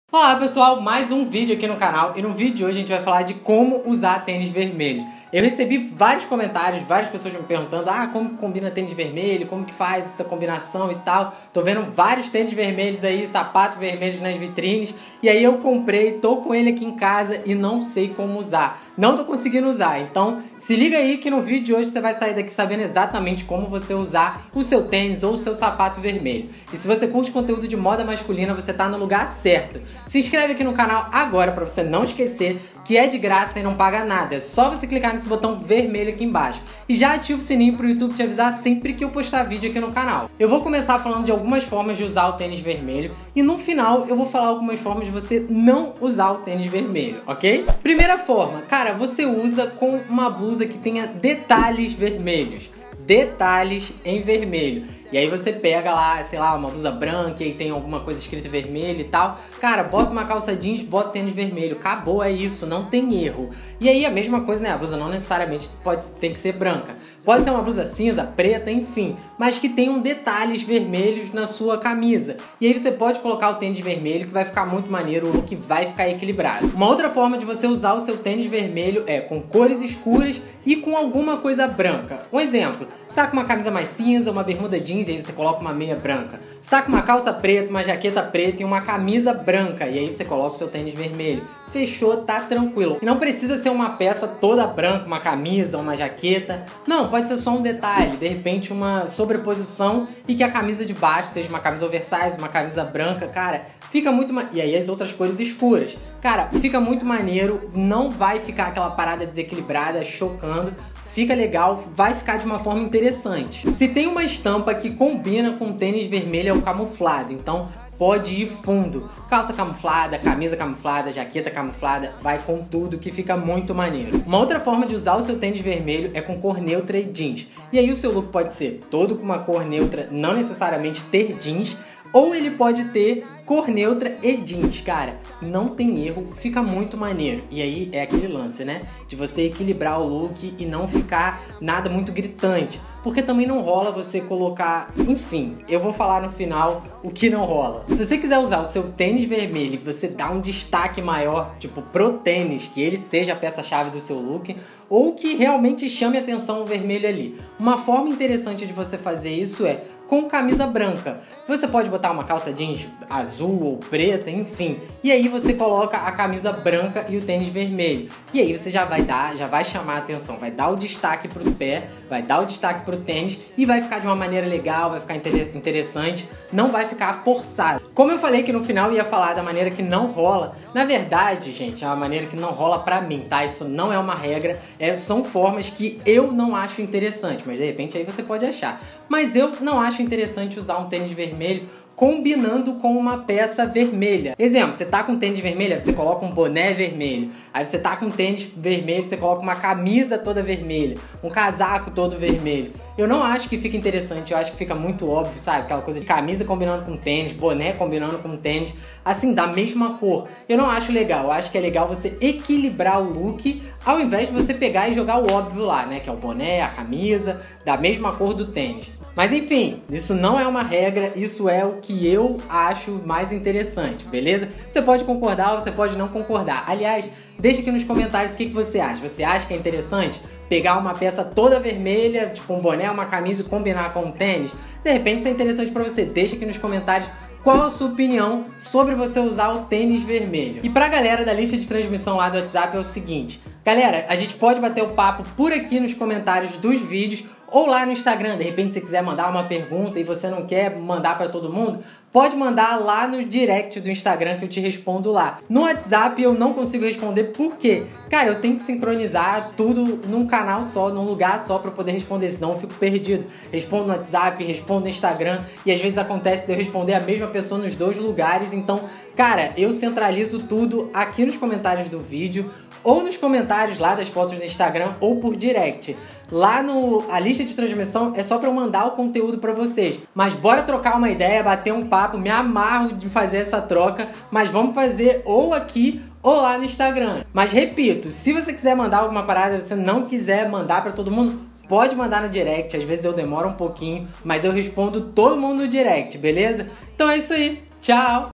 Olá pessoal, mais um vídeo aqui no canal e no vídeo de hoje a gente vai falar de como usar tênis vermelho. Eu recebi vários comentários, várias pessoas me perguntando como que combina tênis vermelho, como que faz essa combinação e tal. Tô vendo vários tênis vermelhos aí, sapatos vermelhos nas vitrines e aí eu comprei, tô com ele aqui em casa e não sei como usar. Não tô conseguindo usar, então se liga aí que no vídeo de hoje você vai sair daqui sabendo exatamente como você usar o seu tênis ou o seu sapato vermelho. E se você curte conteúdo de moda masculina, você tá no lugar certo. Se inscreve aqui no canal agora pra você não esquecer que é de graça e não paga nada. É só você clicar nesse botão vermelho aqui embaixo. E já ativa o sininho pro YouTube te avisar sempre que eu postar vídeo aqui no canal. Eu vou começar falando de algumas formas de usar o tênis vermelho. E no final eu vou falar algumas formas de você não usar o tênis vermelho, ok? Primeira forma, cara, você usa com uma blusa que tenha detalhes vermelhos. Detalhes em vermelho. E aí você pega lá, sei lá, uma blusa branca e tem alguma coisa escrita vermelho e tal. Cara, bota uma calça jeans, bota tênis vermelho. Acabou, é isso, não tem erro. E aí a mesma coisa, né? A blusa não necessariamente tem que ser branca. Pode ser uma blusa cinza, preta, enfim. Mas que tenham detalhes vermelhos na sua camisa. E aí você pode colocar o tênis vermelho que vai ficar muito maneiro, o look vai ficar equilibrado. Uma outra forma de você usar o seu tênis vermelho é com cores escuras e com alguma coisa branca. Um exemplo, você tá com uma camisa mais cinza, uma bermuda jeans e aí você coloca uma meia branca. Você tá com uma calça preta, uma jaqueta preta e uma camisa branca e aí você coloca o seu tênis vermelho. Fechou, tá tranquilo. E não precisa ser uma peça toda branca, uma camisa, uma jaqueta. Não, pode ser só um detalhe, de repente uma sobreposição e que a camisa de baixo seja uma camisa oversize, uma camisa branca, cara, fica muito E aí as outras cores escuras. Cara, fica muito maneiro, não vai ficar aquela parada desequilibrada, chocando. Fica legal, vai ficar de uma forma interessante. Se tem uma estampa que combina com tênis vermelho é o camuflado, então pode ir fundo. Calça camuflada, camisa camuflada, jaqueta camuflada, vai com tudo que fica muito maneiro. Uma outra forma de usar o seu tênis vermelho é com cor neutra e jeans. E aí o seu look pode ser todo com uma cor neutra, não necessariamente ter jeans, ou ele pode ter cor neutra e jeans, cara, não tem erro, fica muito maneiro. E aí é aquele lance, né, de você equilibrar o look e não ficar nada muito gritante. Porque também não rola você colocar... Enfim, eu vou falar no final o que não rola. Se você quiser usar o seu tênis vermelho e você dar um destaque maior, tipo, pro tênis, que ele seja a peça-chave do seu look, ou que realmente chame a atenção o vermelho ali. Uma forma interessante de você fazer isso é com camisa branca. Você pode botar uma calça jeans azul ou preta, enfim. E aí você coloca a camisa branca e o tênis vermelho. E aí você já vai chamar a atenção, vai dar o destaque pro pé, vai dar o destaque pro tênis e vai ficar de uma maneira legal, vai ficar interessante, não vai ficar forçado. Como eu falei que no final ia falar da maneira que não rola, na verdade, gente, é uma maneira que não rola pra mim, tá? Isso não é uma regra, são formas que eu não acho interessante, mas de repente aí você pode achar. Mas eu não acho interessante usar um tênis vermelho combinando com uma peça vermelha. Exemplo, você tá com tênis vermelho, aí você coloca um boné vermelho. Aí você tá com tênis vermelho, você coloca uma camisa toda vermelha, um casaco todo vermelho. Eu não acho que fica interessante, eu acho que fica muito óbvio, sabe? Aquela coisa de camisa combinando com tênis, boné combinando com tênis, assim, da mesma cor. Eu não acho legal, eu acho que é legal você equilibrar o look, ao invés de você pegar e jogar o óbvio lá, né? Que é o boné, a camisa, da mesma cor do tênis. Mas enfim, isso não é uma regra, isso é o que eu acho mais interessante, beleza? Você pode concordar ou você pode não concordar. Aliás, deixa aqui nos comentários o que você acha. Você acha que é interessante pegar uma peça toda vermelha, tipo um boné, uma camisa e combinar com um tênis? De repente isso é interessante pra você. Deixa aqui nos comentários qual a sua opinião sobre você usar o tênis vermelho. E pra galera da lista de transmissão lá do WhatsApp é o seguinte. Galera, a gente pode bater o papo por aqui nos comentários dos vídeos ou lá no Instagram. De repente, se você quiser mandar uma pergunta e você não quer mandar pra todo mundo, pode mandar lá no direct do Instagram que eu te respondo lá. No WhatsApp eu não consigo responder porque, cara, eu tenho que sincronizar tudo num canal só, num lugar só pra poder responder, senão eu fico perdido. Respondo no WhatsApp, respondo no Instagram e às vezes acontece de eu responder a mesma pessoa nos dois lugares. Então, cara, eu centralizo tudo aqui nos comentários do vídeo ou nos comentários lá das fotos do Instagram ou por direct. Lá a lista de transmissão é só pra eu mandar o conteúdo pra vocês. Mas bora trocar uma ideia, bater um papo, me amarro de fazer essa troca, mas vamos fazer ou aqui ou lá no Instagram. Mas repito, se você quiser mandar alguma parada, você não quiser mandar pra todo mundo, pode mandar no direct, às vezes eu demoro um pouquinho, mas eu respondo todo mundo no direct, beleza? Então é isso aí, tchau!